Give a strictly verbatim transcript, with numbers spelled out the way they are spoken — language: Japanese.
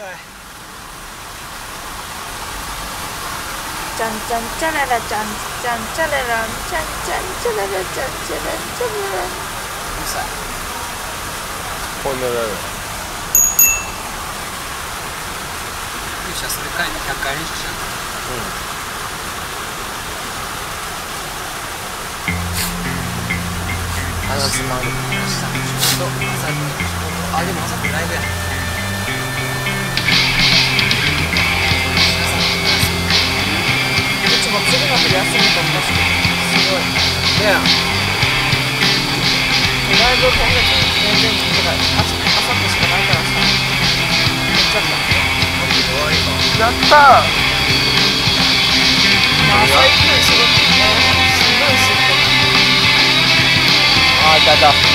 ちゃんちゃんちゃららちゃんちゃんちゃららんちゃんちゃんちゃららちゃんちゃらんちゃららん。うるさい。 こんなだよ。 勇者それ回のひゃっかい練習したんだ。 うん。鼻詰まる。 明日の仕事、朝の仕事。あ、でも朝のライブや。 うちも次の日休み取ったし、すごい。 ねライブ今月全然ちょっとあさってしかないからさ。めっちゃった。 やったー。 まあ朝行くの仕事ね、しんどいしって。 あー、いたいた。